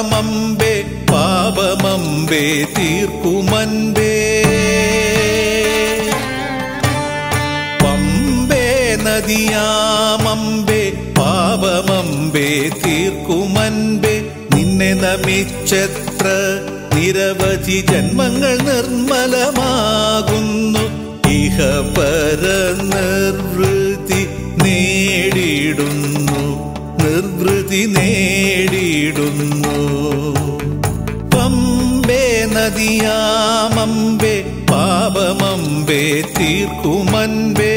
നദിയാമമ്പേ പാപമമ്പേ തീർക്കുമൻപേ പമ്പേ നദിയാമമ്പേ പാപമമ്പേ തീർക്കുമൻപേ നിന്നെ നമിച്ചെത്ര നിരവധി ജന്മങ്ങൾ നിർമ്മലമാകുന്നു ഇഹപര നിർവൃതി നേടിയിടുന്നു പമ്പേ നദിയാമമ്പേ പാപമമ്പേ തീർക്കുമൻപേ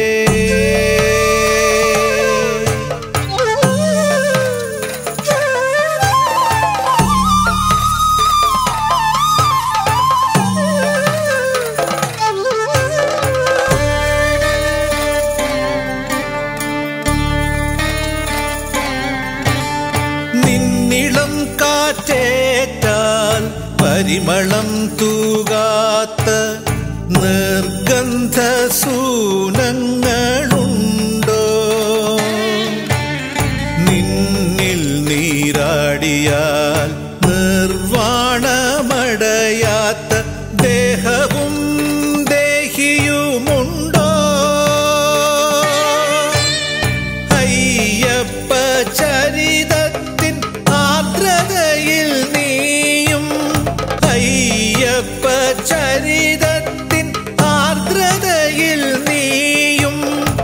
പരിമളം തൂകാത്ത നിർഗന്ധ സൂനങ്ങളുണ്ടോ നിന്നിൽ നീരാടിയാൽ നിർവാണമടയാത്ത ദേഹവും ദേഹിയുമുണ്ടോ അയ്യപ്പ ചരിതത്തിൻ ആർദ്രതയിൽ അയ്യപ്പ ചരിതത്തിൻ ആർദ്രതയിൽ നീയും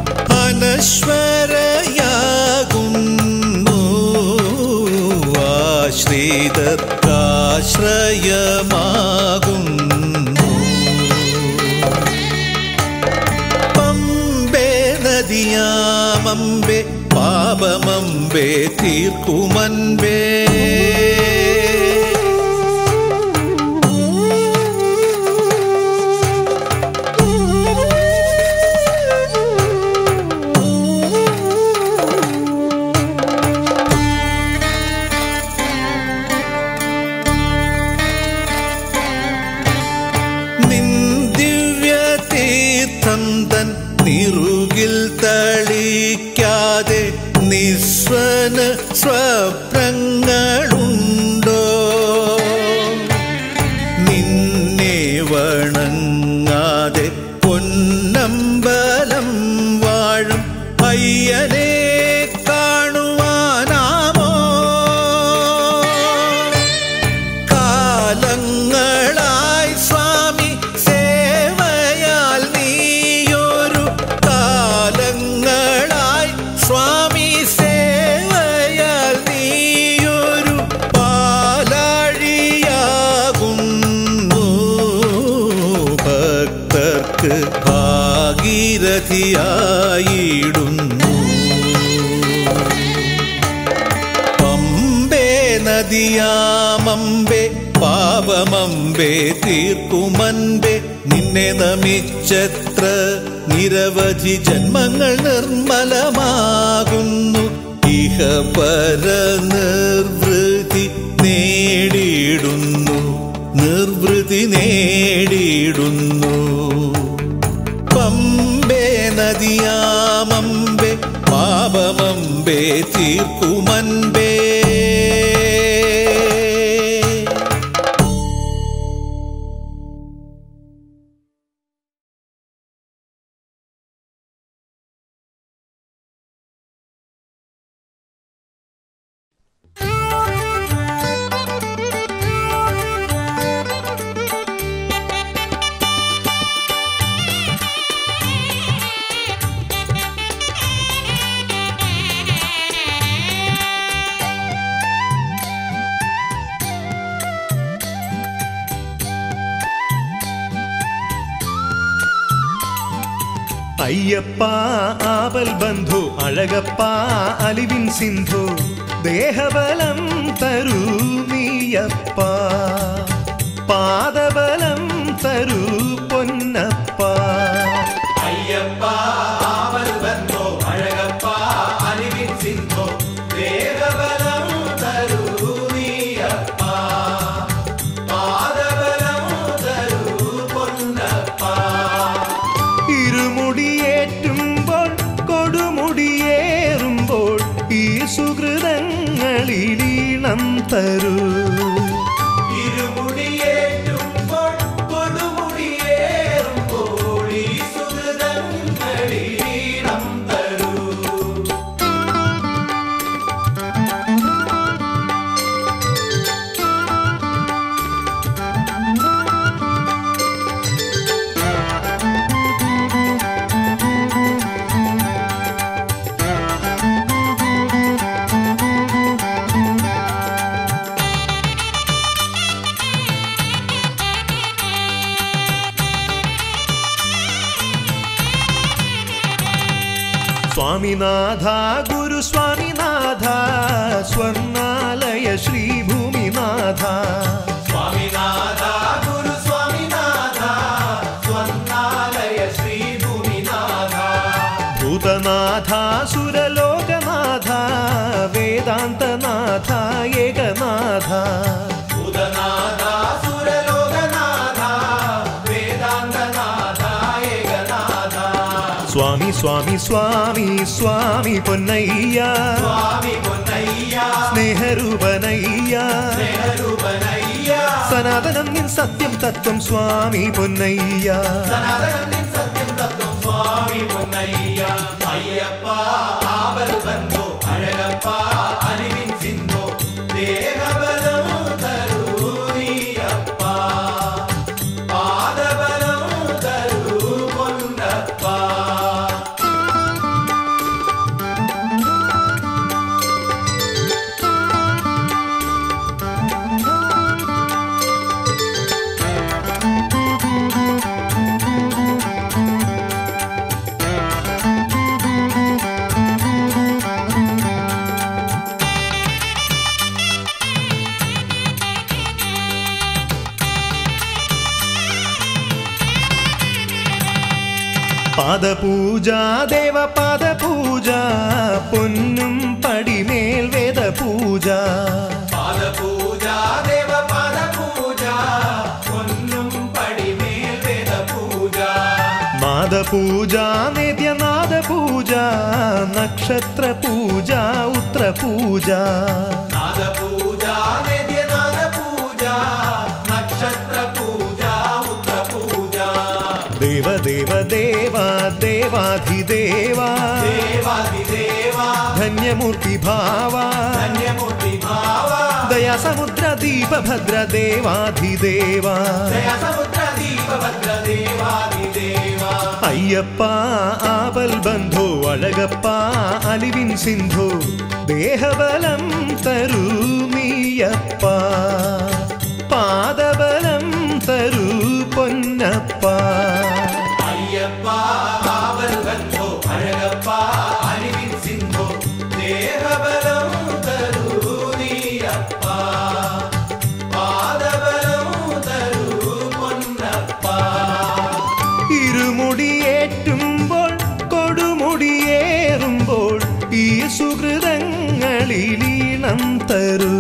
അനശ്വരയാകുന്നു ആശ്രിതർക്കാശ്രയമാകുന്നു പമ്പേ നദിയാമമ്പേ പാപമമ്പേ തീർക്കുമൻപേ നിറുകിൽ തളിക്കാതെ നിസ്വന സ്വപ്നങ്ങളുണ്ടോ നിന്നെ വണങ്ങാതെ പൊന്നമ്പലം വാഴും അയ്യനെ കാണുവാനാമോ കാലങ്ങളായി സ്വാമി സ്വാമി സേവയാൽ നീയൊരു പാലാഴിയാകുന്നു ഭക്തർക്ക് ഭാഗീരഥിയായിടുന്നു പമ്പേ നദിയാമമ്പേ പാപമമ്പേ തീർക്കുമൻപേ നിന്നെ നമിച്ചെത്ര നിരവധി ജന്മങ്ങൾ നിർമ്മലമാകുന്നു ഇഹപര നിർവൃതി നേടിയിടുന്നു പമ്പേ നദിയാമമ്പേ പാപമമ്പേ തീർക്കുമൻപേ അയ്യപ്പ ആപൽ ബന്ധു അഴകപ്പ അലിവിൻ സിന്ധു ദേഹബലം തരൂ നീയപ്പ പാദബലം തരൂ പൊന്നപ്പ അയ്യപ്പ ആപൽ ബന്ധു അഴകപ്പ അലിവിൻ സിന്ധു ദേഹബലം തരൂ നീയപ്പ പാദബലം തരൂ പൊന്നപ്പ ഇരുമുടിയേറ്റുമ്പോൾ കൊടുമുടിയേറുമ്പോൾ ഈ സുഹൃതങ്ങളിലീണം തരൂ ഗുരുനാഥ ഗുരുസ്വാമിനാഥ സ്വർണാലയ ശ്രീഭൂമിനാഥ സ്വാമിനാഥ ഗുരു സ്വാമിനാഥ സ്വർണാലയ ശ്രീഭൂമിനാഥ ഭൂതനാഥ സുരലോകനാഥ വേദാന്തനാഥ ഏകനാഥ ഭൂതനാഥ സുരലോകനാഥ വേദാന്തനാഥ ഏകനാഥ സ്വാമി സ്വാമി സ്വാമി സ്വാമി പൊന്നയ്യ സ്വാമി പൊന്നയ്യ സ്നേഹരൂപനയ്യ സ്നേഹരൂപനയ്യ സനാതനം നിൻ സത്യം തത്വം സ്വാമി പൊന്നയ്യ സനാതനം നിൻ സത്യം തത്വം സ്വാമി പൊന്നയ്യ അയ്യപ്പ ആപൽ ബന്ധോ അഴകപ്പ അലിവിൻ സിന്ധോ ദേഹബലം തരൂ നീയപ്പ പാദബലം തരൂ പൊന്നപ്പ പാദപൂജ ദേവപാദപൂജ പൊന്നും പടിമേൽ വേദപൂജ പാദപൂജ ദേവപാദപൂജ പൊന്നും പടിമേൽ വേദപൂജ മാദപൂജ നേദ്യനാദപൂജ നക്ഷത്രപൂജ ഉത്രപൂജ നാദപൂജ നിത്യനാദപൂജ നക്ഷത്രപൂജ ഉത്രപൂജ ദേവ ദേവ ദേവ ദേവാധിദേവ ദേവാദിദേവ ധന്യമൂർത്തി ഭാവ ധന്യമൂർത്തി ഭാവ ദയാസമുദ്ര ദീപഭദ്ര ദേവാധിദേവ ദയാസമുദ്ര ദീപഭദ്ര ദേവാദിദേവ അയ്യപ്പ ആപൽ ബന്ധോ അഴകപ്പ അലിവിൻ സിന്ധു ദേഹബലം തരൂ നീയപ്പ പാദബലം തരൂ പൊന്നപ്പ അയ്യപ്പ ആപൽ ബന്ധോ അഴകപ്പ അലിവിൻ സിന്ധോ ദേഹബലം തരൂ നീയപ്പ പാദബലം തരൂ പൊന്നപ്പ ഇരുമുടിയേറ്റുമ്പോൾ കൊടുമുടിയേറുമ്പോൾ ഈ സുഹൃതങ്ങളിലീണം തരൂ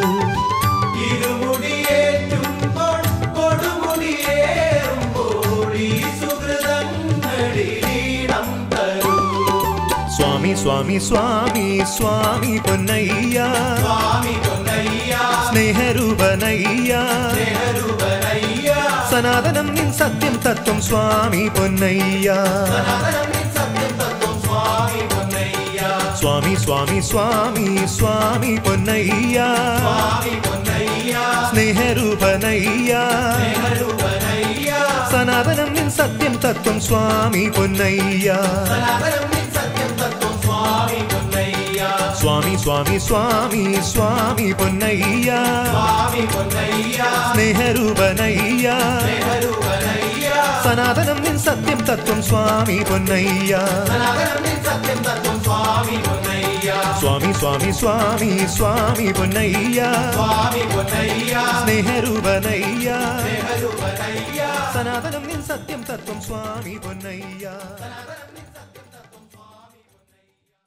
ഇരുമുടിയേറ്റുമ്പോൾ കൊടുമുടിയേറുമ്പോൾ ഈ സുഹൃതങ്ങളിലീണം തരൂ സ്വാമി സ്വാമി സ്വാമി സ്വാമി പൊന്നയ്യ സ്വാമി പൊന്നയ്യ സ്നേഹരൂപനയ്യ സ്നേഹരൂപനയ്യ സനാതനം നിൻ സത്യം തത്വം സ്വാമി പൊന്നയ്യ സനാതനം നിൻ സത്യം തത്വം സ്വാമി പൊന്നയ്യ സ്വാമി സ്വാമി സ്വാമി സ്വാമി പൊന്നയ്യ സ്വാമി പൊന്നയ്യ സ്നേഹരൂപനയ്യ സ്നേഹരൂപനയ്യ സനാതനം നിൻ സത്യം തത്വം സ്വാമി പൊന്നയ്യ സനാതനം നിൻ സത്യം തത്വം സ്വാമി പൊന്നയ്യ സ്വാമി സ്വാമി സ്വാമി സ്വാമി പൊന്നയ്യ സ്വാമി പൊന്നയ്യ സ്നേഹരൂപനയ്യ സ്നേഹരൂപനയ്യ സനാതനം നിൻ സത്യം തത്വം സ്വാമി പൊന്നയ്യ സനാതനം നിൻ സത്യം തത്വം സ്വാമി പൊന്നയ്യ സ്വാമി സ്വാമി സ്വാമി സ്വാമി പൊന്നയ്യ സ്വാമി പൊന്നയ്യ സ്നേഹരൂപനയ്യ സ്നേഹരൂപനയ്യ സനാതനം നിൻ സത്യം തത്വം സ്വാമി പൊന്നയ്യ സനാതനം നിൻ സത്യം തത്വം സ്വാമി പൊന്നയ്യ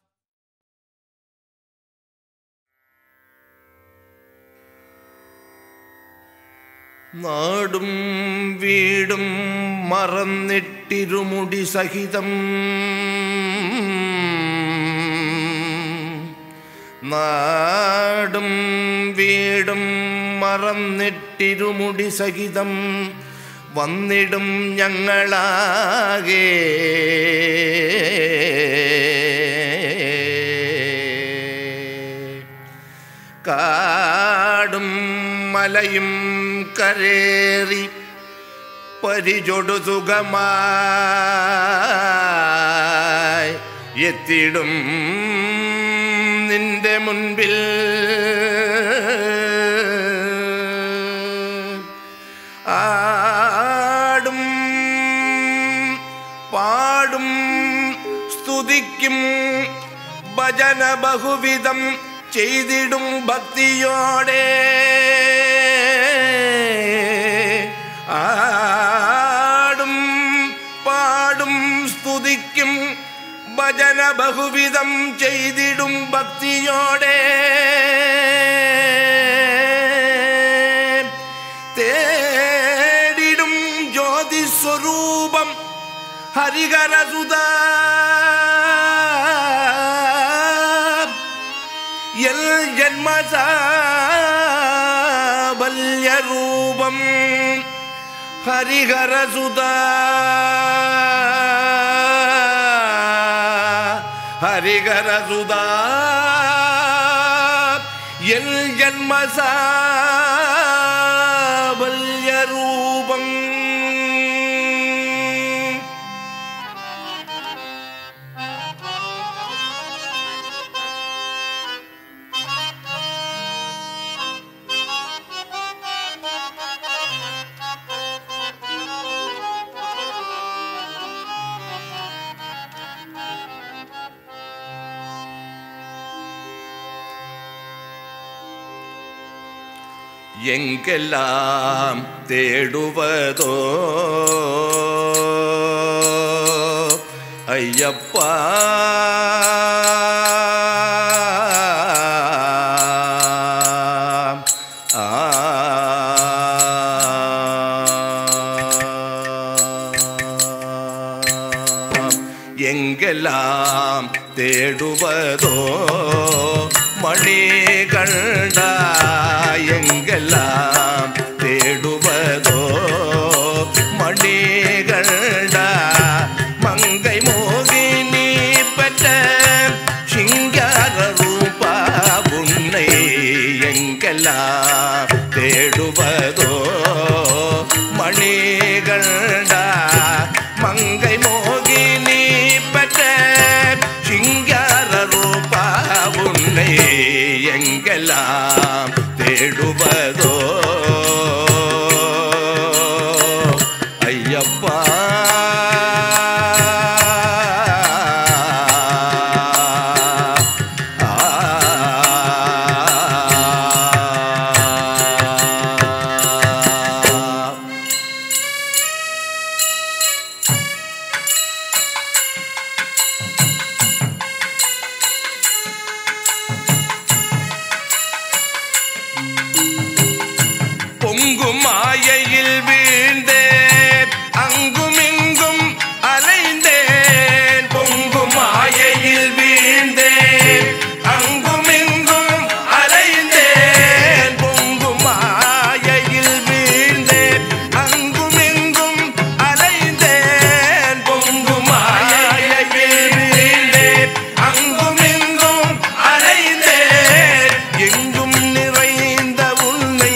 നാടും വീടും മറന്നിട്ടിരുമുടി സഹിതം നാടും വീടും മറന്നിട്ടിരുമുടി സഹിതം വന്നിടും ഞങ്ങളാകെ കാടും മലയും കരേറി പരിചൊടു സുഖമായി എത്തിടും നിന്റെ മുൻപിൽ ആടും പാടും സ്തുതിക്കും பஜன பகுவிதம் செய்திடும் பக்தியோடே ஆடும் பாடும் ஸ்துதிக்கும் பஜன பகுவிதம் செய்திடும் பக்தியோடே தேடிடும் ஜோதி ஸ்வரூபம் ஹரிஹரசுதா எல் ஜன்மசாபல்ய ரூபம் ஹரிஹரசுதா ஹரிஹரசுதா எல் ஜன்மசாபல்ய ரூபம் எங்கெல்லாம் தேடுவதோ ஐயப்பா எங்கெல்லாம் தேடுவதோ மணிகண்டா எங்கெல்லாம் தேடுவதோ மணிகண்டா மங்கை மோகினி பெற்ற சிங்கார ரூபா உன்னை எங்கெல்லாம் தேடுவதோ மணிகண்டா மங்கை மோகினி பெற்ற சிங்கார ரூபா உன்னை எங்கெல்லாம் தேடுவதோ ஐயப்பா பொங்கும் மாயையில் வீழ்ந்தேன் அங்கும் இங்கும் அலைந்தேன் பொங்கும் மாயையில் வீழ்ந்தேன் அங்கும் இங்கும் அலைந்தேன் பொங்கும் மாயையில் வீழ்ந்தேன் அங்கும் இங்கும் அலைந்தேன் பொங்கும் மாயையில் வீழ்ந்தேன் அங்கும் இங்கும் அலைந்தேன் எங்கும் நிறைந்த உன்னை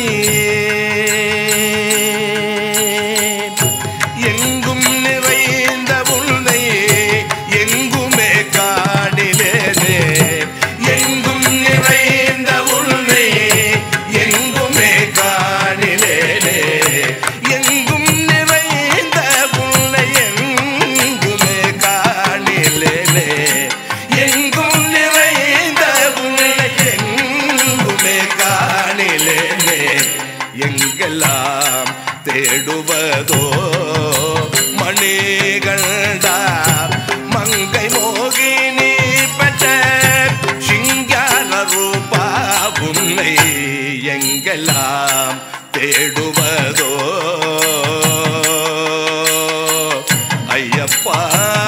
எங்கும் நிறைந்த உன்னை எங்குமே காணிலேனே எங்கும் நிறைந்த உன்னை எங்குமே காணிலேனே எங்கும் நிறைந்த உன்னை எங்குமே காணிலேனே எங்கும் நிறைந்த உன்னை எங்குமே காணிலேனே எங்கெல்லாம் தேடுவதோ மணிகண்டா மங்கை மோகினி பெற்ற சிங்கார ரூபா உன்னை எங்கெல்லாம் தேடுவதோ ஐயப்பா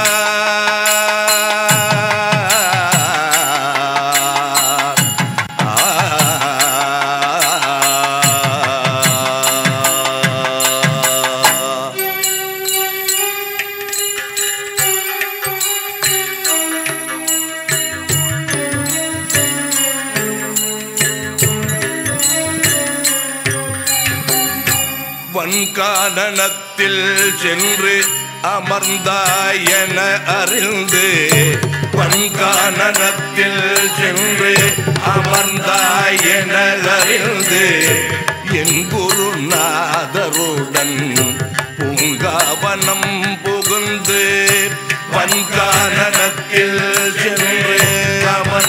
வன்கானனத்தில் சென்று அமர்ந்தாய் என அறிந்து வன்கானனத்தில் சென்று அமர்ந்தாய் என அறிந்து என் குருநாதருடன் பூங்காவனம் புகுந்து வன்கானனத்தில் சென்று அமர்ந்தாய்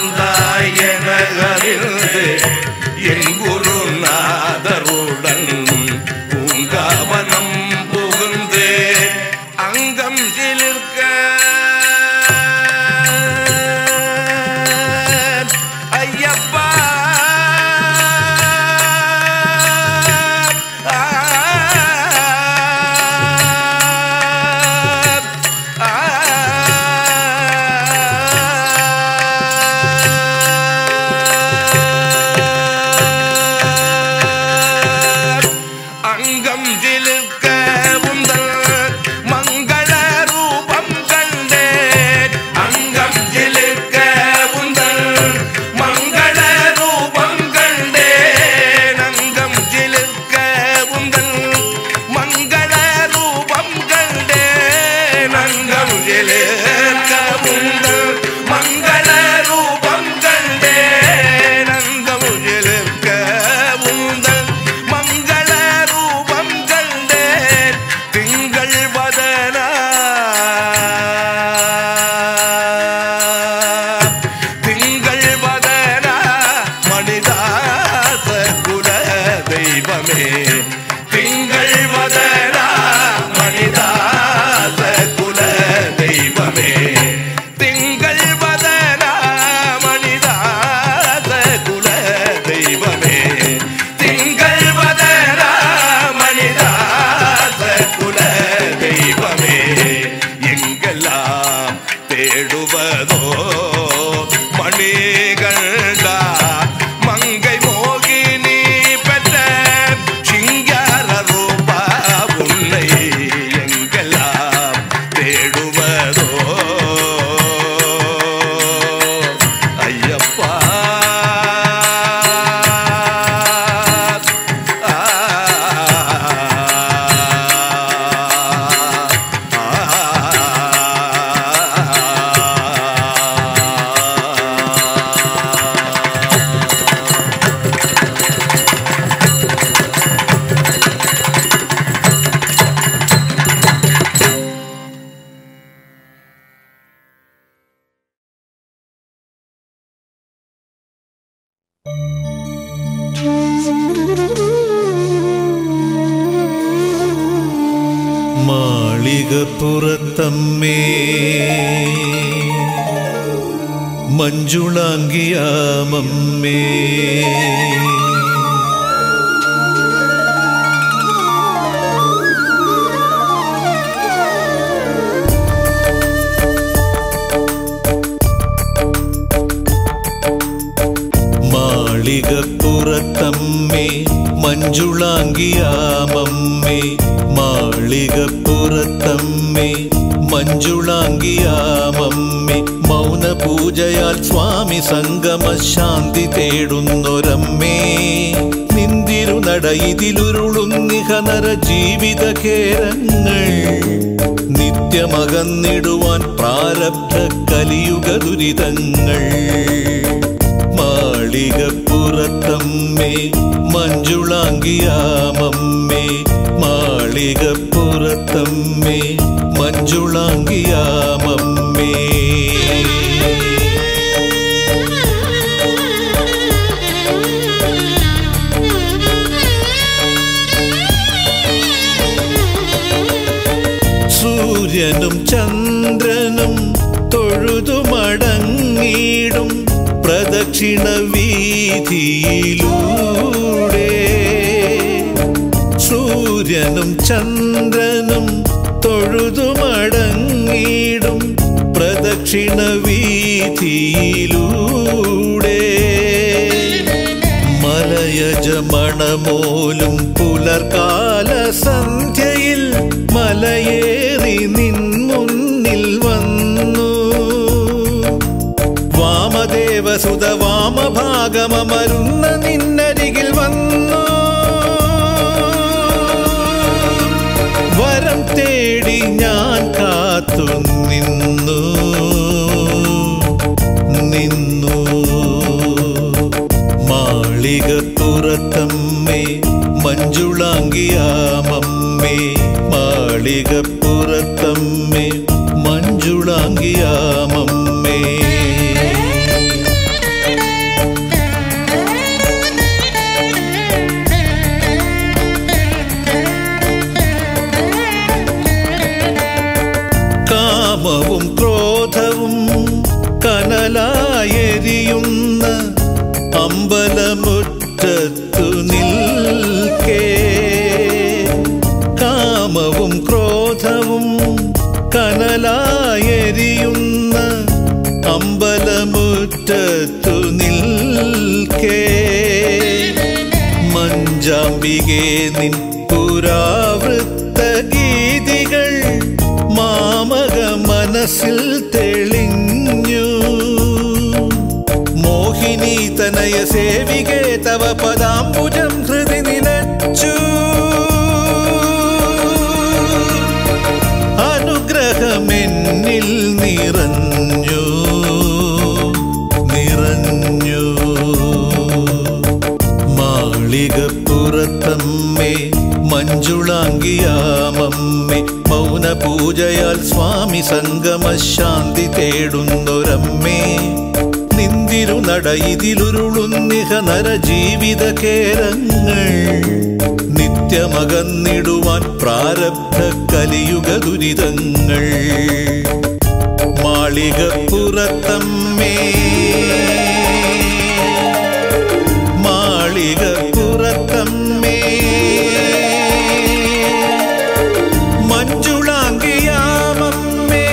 മാളികപ്പുറത്തമ്മേ മഞ്ജുളാങ്കിയാമമ്മേ മാളികപ്പുറത്തമ്മേ മഞ്ജുളാങ്കിയാമമ്മേ മാളികപ്പുറത്തമ്മേ മഞ്ജുളാങ്കിയാമമ്മേ മൗനപൂജയാൽ സ്വാമി സംഗമശാന്തി തേടുന്നൊരമ്മേ നിന്തിരുനട ഇതിലുരുളുന്നിഹ നര ജീവിതകേരങ്ങൾ നിത്യമകന്നിടുവാൻ പ്രാരബ്ധ കലിയുഗ ദുരിതങ്ങൾ മാളികപ്പുറത്തമ്മേ മഞ്ജുളാങ്കിയാമമ്മേ മാളികപ്പുറത്തമ്മേ മഞ്ജുളാങ്കിയാമമ്മേ സൂര്യനും ചന്ദ്രനും തൊഴുതുമടങ്ങിടും പ്രദക്ഷിണ വീതിയിലൂടെ സൂര്യനും ചന്ദ്രനും തൊഴുതുമടങ്ങിടും പ്രദക്ഷിണ വീതിയിലൂടെ മലയജമണമോലും പുലർകാല സന്ധ്യയിൽ മലയേറി നിൻ മുന്നിൽ വന്നു വാമദേവസുത വാമഭാഗമരുന്ന നിന്നരികിൽ വന്നു വരം തേടി ഞാൻ കാത്തു നിന്നു മാളികപ്പുറത്തമ്മേ മഞ്ജുളാങ്കിയാമമ്മേ മാളികപ്പുറത്തമ്മേ മഞ്ജുളാങ്കിയാമമ്മേ കാമവും ക്രോധവും കനലായെരിയുന്ന അമ്പലമുറ്റത്തു നിൽക്കേ കാമവും ക്രോധവും കനലായെരിയുന്ന അമ്പലമുറ്റത്തു നിൽക്കേ മഞ്ചാംബികേ നിൻ പുരാവൃത്ത ഗീതികൾ മാമക മനസ്സിൽ തെളിഞ്ഞു മോഹിനി തനയ സേവികേ തവ പദാംബുജം ഹൃദി നിലച്ചു അനുഗ്രഹമെന്നിൽ നിറഞ്ഞു മാളികപ്പുറത്തമ്മേ മഞ്ജുളാങ്കിയാമമ്മേ മൗനപൂജയാൽ സ്വാമി സംഗമശാന്തി തേടുന്നൊരമ്മേ നിന്തിരുനട ഇതിലുരുളുന്നിഹ നര ജീവിതകേരങ്ങൾ നിത്യമകന്നിടുവാൻ പ്രാരബ്ധ കലിയുഗ ദുരിതങ്ങൾ മാളികപ്പുറത്തമ്മേ മാളികപ്പുറത്തമ്മേ മഞ്ജുളാങ്കിയാമമ്മേ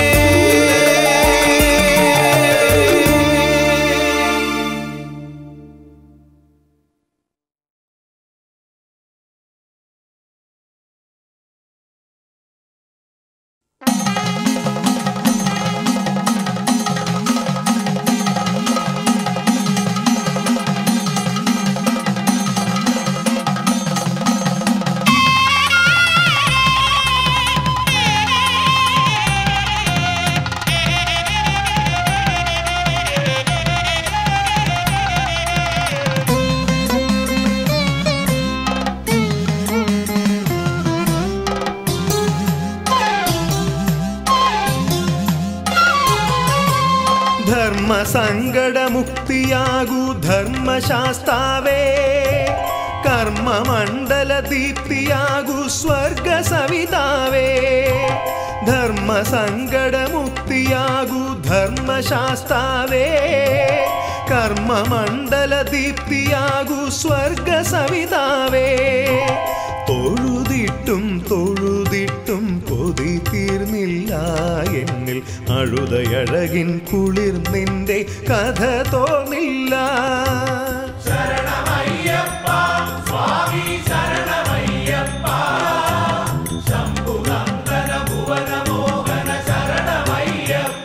ധർമ്മസങ്കടമുക്തിയാകൂ ധർമ്മശാസ്താവേ കർമ്മമണ്ഡല ദീപ്തിയാകൂ സ്വർഗ സവിതാവേ ധർമ്മസങ്കടമുക്തിയാകൂ ധർമ്മശാസ്താവേ കർമ്മമണ്ഡല ദീപ്തിയാകൂ സ്വർഗ സവിതാവേ തൊഴുതിട്ടും തൊഴുതിട്ടും കൊതി തീർന്നില്ല എന്നിൽ അഴുതയഴകിൻ കുളിർ നിന്റെ കഥ തോന്നില്ല ശരണമയ്യപ്പ സ്വാമി ശരണമയ്യപ്പ ശംഭുനന്ദന ഭുവന മോഹന ശരണമയ്യപ്പ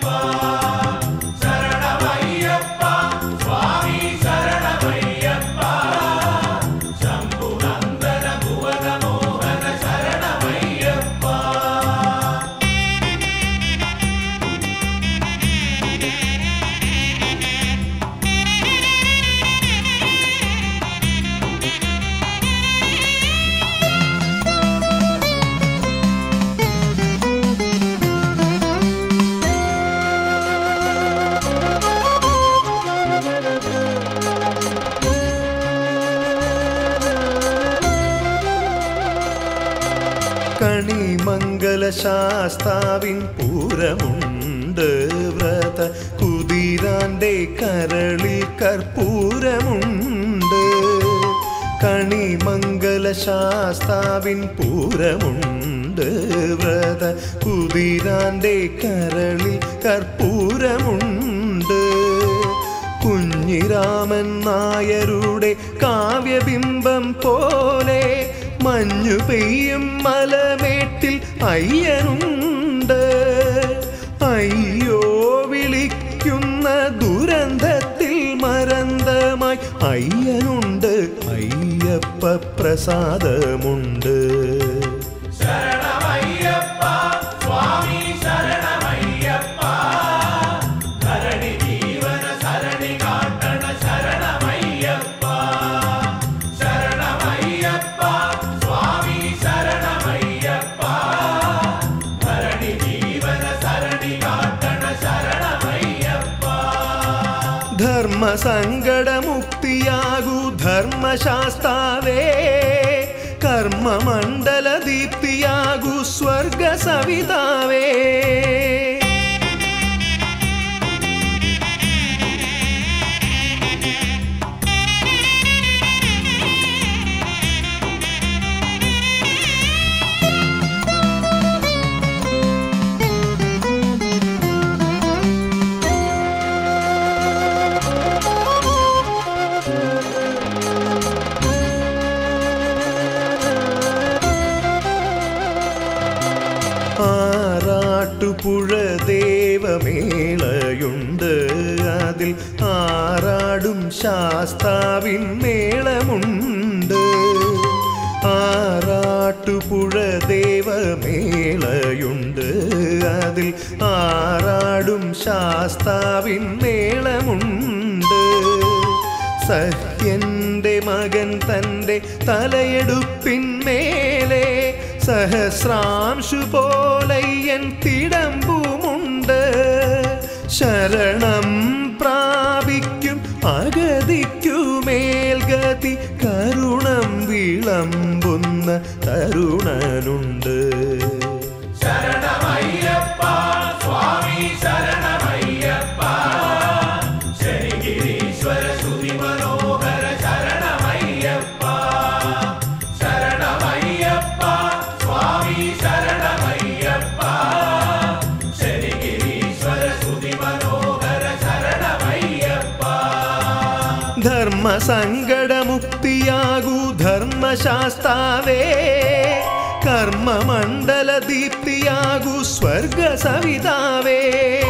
ശരണമയ്യപ്പ സ്വാമി ശരണമയ്യപ്പ ശംഭുനന്ദന ഭുവന മോഹന ശരണമയ്യപ്പ കണിമംഗലശാസ്താവിൻ പൂരമുണ്ട് വ്രത കുതിരാന്റെ കരളിൽ കർപ്പൂരമുണ്ട് കണിമംഗലശാസ്താവിൻ പൂരമുണ്ട് വ്രത കുതിരാന്റെ കരളിൽ കർപ്പൂരമുണ്ട് കുഞ്ഞിരാമൻ നായരുടെ കാവ്യബിംബം പോലെ മഞ്ഞു പെയ്യും മലമേട്ടിൽ അയ്യനുണ്ട് അയ്യോ വിളിക്കുന്ന ദുരന്തത്തിൽ മരന്തമായി അയ്യനുണ്ട് അയ്യപ്പ പ്രസാദമുണ്ട് ശരണമയ്യപ്പ സ്വാമി ശരണമയ്യപ്പ ധരണി ജീവന സരണി കാട്ടണ ശരണമയ്യപ്പ ശരണമയ്യപ്പ സ്വാമി ശരണമയ്യപ്പ ധരണി ജീവന സരണി കാട്ടണ ശരണമയ്യപ്പ ധർമ്മസങ്കടമുക്തിയാകൂ ധർമ്മശാസ്താവേ കർമ്മമണ്ഡല ദീപ്തിയാകൂ സ്വർഗ സവിതാവേ ആറാട്ടുപുഴ ദേവമേളയുണ്ട് അതിൽ ആറാടും ശാസ്താവിൻ മേളമുണ്ട് ആറാട്ടുപുഴ ദേവമേളയുണ്ട് അതിൽ ആറാടും ശാസ്താവിൻ മേളമുണ്ട് സഹ്യന്റെ മകൻ തൻ്റെ തലയെടുപ്പിന്മേലെ സഹസ്രാംശു പോലയ്യൻ തിടമ്പുമുണ്ട് ശരണം പ്രാപിക്കും അഗതിക്കുമേൽഗതി കരുണം വിളമ്പുന്ന തരുണനുണ്ട് ശരണമയ്യപ്പ സ്വാമി ശരണമയ്യപ്പ ശരിഗിരീശ്വര ശ്രുതി മനോഹര ശരണമയ്യപ്പ ശരണമയ്യപ്പ സ്വാമി ശരണമയ്യപ്പ ശരിഗിരീശ്വര ശ്രുതി മനോഹര ശരണമയ്യപ്പ ധർമ്മസങ്കടമുക്തിയാകൂ ധർമ്മശാസ്താവേ കർമ്മമണ്ഡല ദീപ്തിയാകൂ സ്വർഗ സവിതാവേ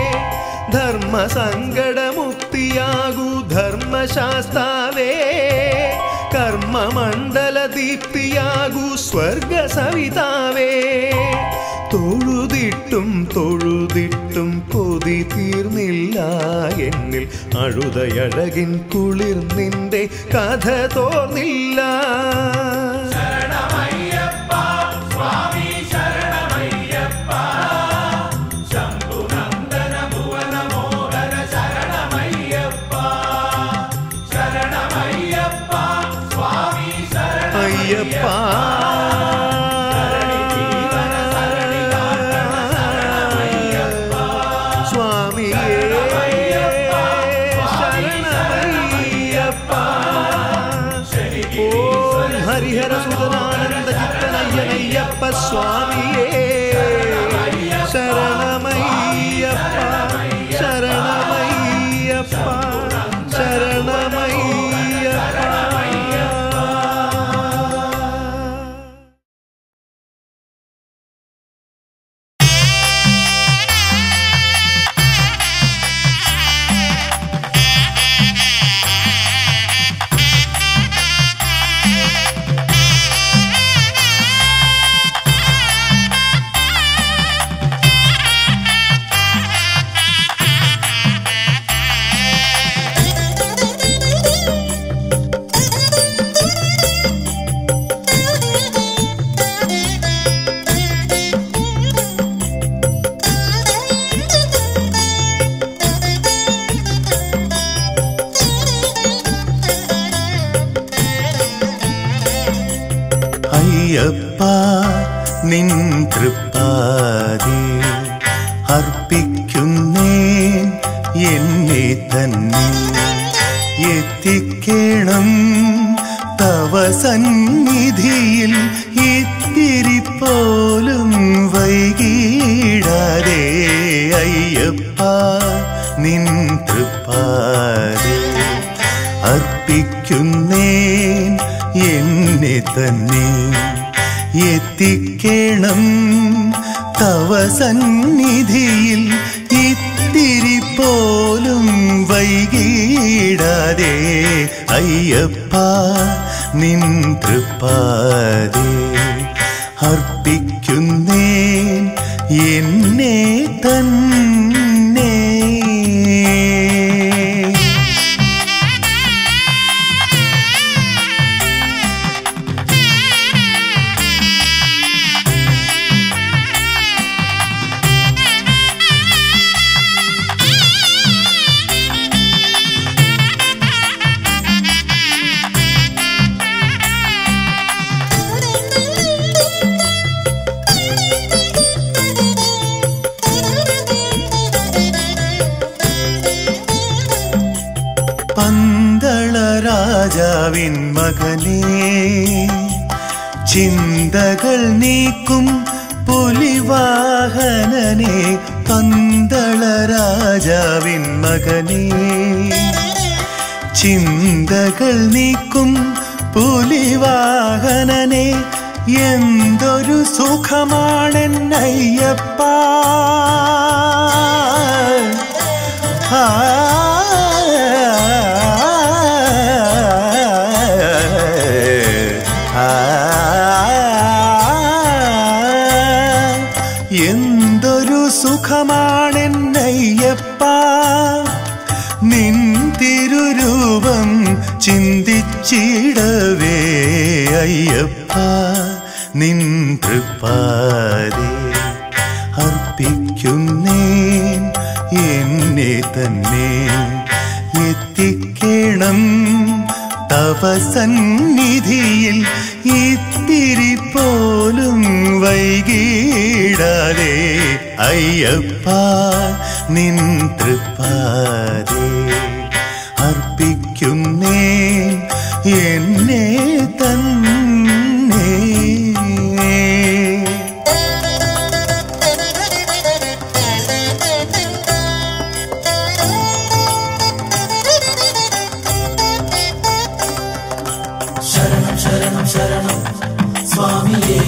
ധർമ്മസങ്കടമുക്തിയാകൂ ധർമ്മശാസ്താവേ കർമ്മമണ്ഡല ദീപ്തിയാകൂ സ്വർഗ സവിതാവേ തൊഴുതിട്ടും തൊഴുതിട്ടും കൊതി തീർന്നില്ല എന്നിൽ അഴുതയഴകിൻ കുളിർ നിന്റെ കഥ തോന്നില്ല ശരണമയ്യപ്പ സ്വാമി ശരണമയ്യപ്പ ശംഭുനന്ദന ഭുവന മോഹന ശരണമയ്യപ്പ ശരണമയ്യപ്പ സ്വാമി ശരണ ഹരിഹര സുതനാനന്ദ ചിത്തനയ്യനയ്യപ്പ സ്വാമിയേ ശരണമയ്യപ്പ ശരണമയ്യപ്പ ശരണമയ്യപ്പ. അയ്യപ്പ നിൻ തൃപ്പാദി അർപ്പിക്കുന്നേൻ എന്നെ തന്നെ എത്തിക്കണം തവ സന്നിധിയിൽ ഇത്തിരി പോലും വൈകിടാതെ അയ്യപ്പ നിൻ തൃപ്പാദി അർപ്പിക്കുന്നേൻ എന്നെ തന്നെ എത്തിക്കണം തവ സന്നിധിയിൽ ഇത്തിരി പോലും വൈകിടാതെ അയ്യപ്പ നിൻ തൃപ്പാദി അർപ്പിക്കുന്നേൻ എന്നെ തന്നെ. പന്തള രാജാവിൻ മകനേ ചിന്തകൾ നീക്കും പുലിവാഹനനെ പന്തള രാജാവിൻ മകനേ ചിന്തകൾ നീക്കും പുലിവാഹനനെ എന്തൊരു സുഖമാണെന്നയ്യപ്പ എന്തൊരു സുഖമാണെന്നയ്യപ്പ നിൻ തിരുരൂപം ചിന്തിച്ചിടവേ അയ്യപ്പ നിൻ തൃപ്പാദി അർപ്പിക്കുന്നേൻ എന്നെ തന്നെ എത്തിക്കണം തവ സന്നിധിയിൽ ഇത്തിരി പോലും വൈകിടാതെ അയ്യപ്പ നിൻ തൃപ്പാദി അർപ്പിക്കുന്നേൻ എന്നെ തന്നെ. ശരണം ശരണം ശരണം സ്വാമിയേ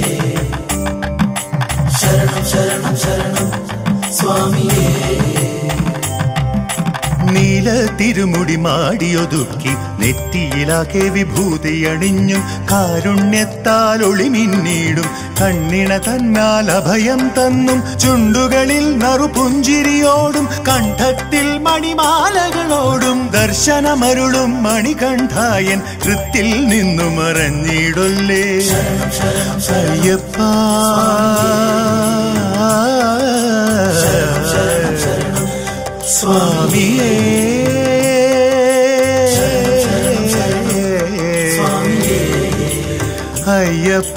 ശരണം ശരണം ശരണം സ്വാമിയേ. നീല തിരുമുടി മാടിയൊതുക്കി നെറ്റിയിലാകെ വിഭൂതി അണിഞ്ഞും കാരുണ്യത്താൽ ഒളിമിന്നീടും കണ്ണിണ തന്നാൽ അഭയം തന്നും ചുണ്ടുകളിൽ നറുപുഞ്ചിരിയോടും കണ്ഠത്തിൽ മണിമാലകളോടും ദർശനമരുളും മണികണ്ഠായൻ കൃത്തിൽ നിന്നു മറഞ്ഞിടൊല്ലേ അയ്യപ്പ സ്വാമിയേ അയ്യപ്പ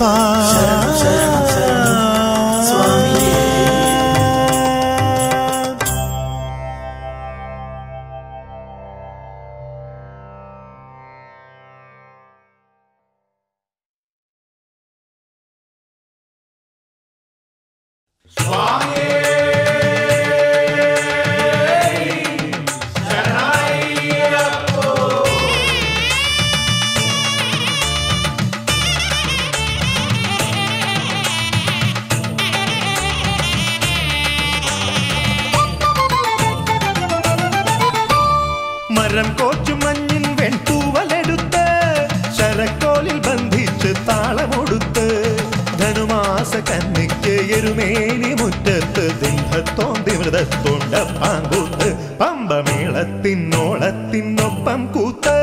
മാമരം കോച്ചുമഞ്ഞിൻ വെൺതൂവലെടുത്ത് ശരക്കോലിൽ ബന്ധിച്ച് താളമൊടുത്ത് ധനുമാസ കന്നിക്ക് എരുമേനി മുറ്റത്ത് ദിന്ധത്തോന്തി മൃതത്തോണ്ട പാങ്കൂത്ത് പമ്പമേളത്തിനോളത്തിനൊപ്പം കൂത്ത്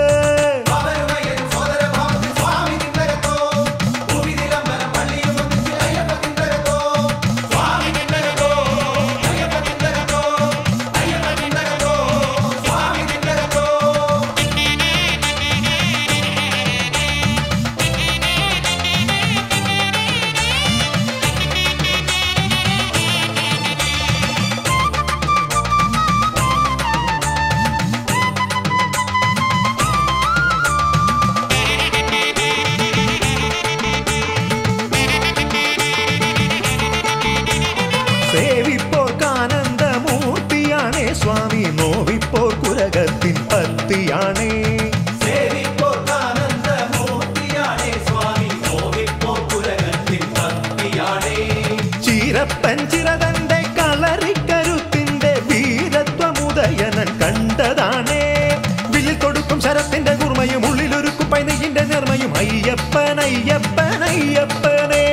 സേവിപ്പോർക്കാനന്ദമൂർത്തിയാണേ സ്വാമി നോവിപ്പോർ കുരകത്തിൻ പത്തിയാണേ ചീരപ്പഞ്ചിരതന്റെ കളറിക്കരുത്തിന്റെ വീരത്വമുദയനൻ കണ്ടതാണേ വില്ലിൽ കൊടുക്കും ശരത്തിന്റെ കുർമയും ഉള്ളിലൊരുക്കും പൈനകിന്റെ നിർമ്മയും അയ്യപ്പൻ അയ്യപ്പൻ അയ്യപ്പനേ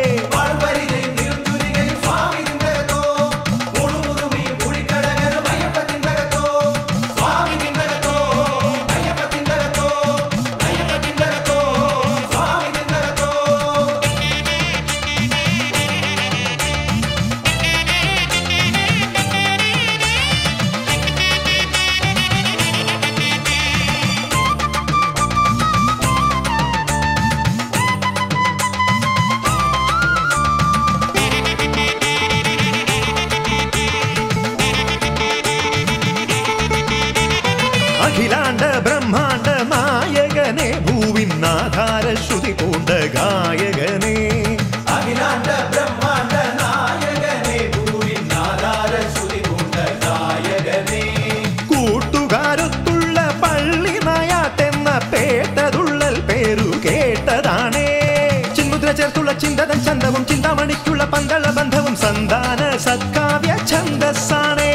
അഖിലാണ്ട ബ്രഹ്മാണ്ട നായകനെ ഭൂവിനാധാര ശ്രുതി പൂണ്ട ഗായകനെ അഖിലാണ്ട ബ്രഹ്മാണ്ട നായകനെ ഭൂവിനാധാര ശ്രുതി പൂണ്ട ഗായകനെ കൂട്ടുകാരത്തുള്ള പള്ളി നായാട്ടെന്ന പേട്ടതുള്ളൽ പേരു കേട്ടതാണേ ചിന്മുദ്ര ചേർത്തുള്ള ചിന്തതൻ ചന്തവും ചിന്താമണിക്കുള്ള പന്തള ബന്ധവും സന്താന സത്കാവ്യ ഛന്ദസ്സാണേ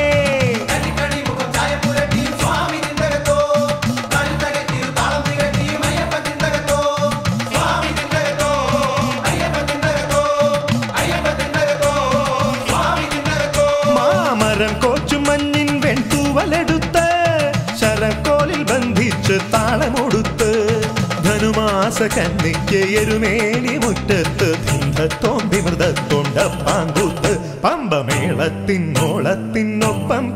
കോച്ചുമഞ്ഞിൻ വെൺതൂവലെടുത്ത് ശരക്കോലിൽ ബന്ധിച്ച് താളമൊടുത്ത് ധനുമാസ കന്നിക്ക് എരുമേനി മുറ്റത്ത് ധിന്ധത്തോന്തി മൃതത്തോണ്ട പാങ്കൂത്ത് പമ്പമേളത്തിനോളത്തിനൊപ്പം